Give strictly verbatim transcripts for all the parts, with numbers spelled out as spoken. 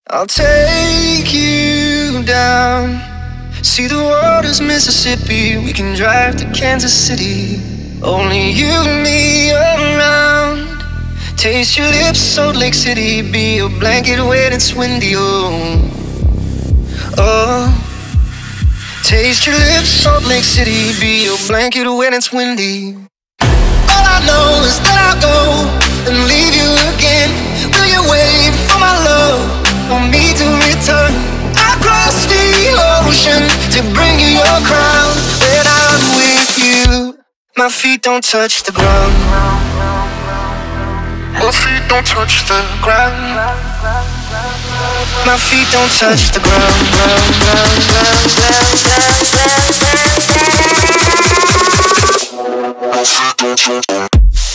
I'll take you down. See the waters, Mississippi. We can drive to Kansas City. Only you and me around. Taste your lips, Salt Lake City. Be your blanket when it's windy. Oh, oh. Taste your lips, Salt Lake City. Be your blanket when it's windy. All I know is that I'll go and leave you again. Will you wait for my love, for me to return? I cross the ocean to bring you your crown. When I'm with you, my feet don't touch the ground. My feet don't touch the ground. My feet don't touch the ground, ground, ground, ground, ground, ground, ground, ground. My feet don't touch the ground.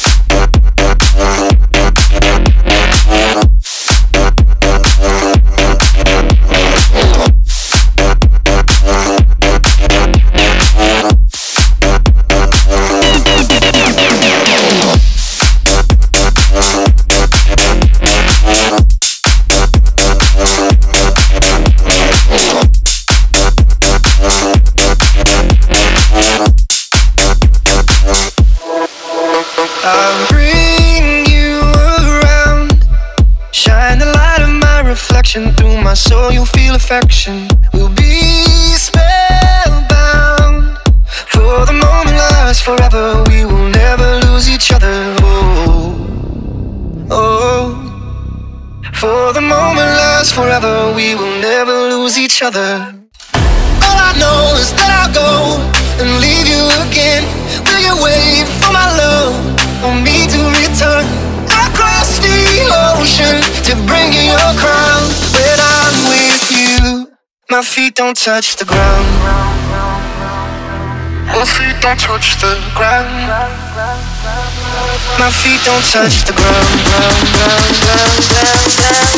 I'll bring you around. Shine the light of my reflection through my soul, you'll feel affection. We'll be spellbound. For the moment lasts forever. We will never lose each other. Oh, oh. For the moment lasts forever. We will never lose each other. All I know is that I'll go and leave you again. Will you wait for my love, for me to return? I cross the ocean to bring you your crown. When I'm with you, my feet don't touch the ground. My feet don't touch the ground. My feet don't touch the ground, ground, ground, ground, ground, ground.